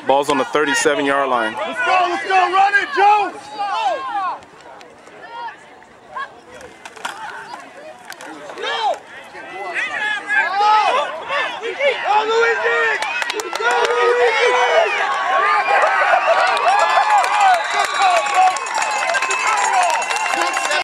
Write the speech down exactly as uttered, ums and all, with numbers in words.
Ball's on the thirty-seven yard line. Let's go, let's go, run it, Joe!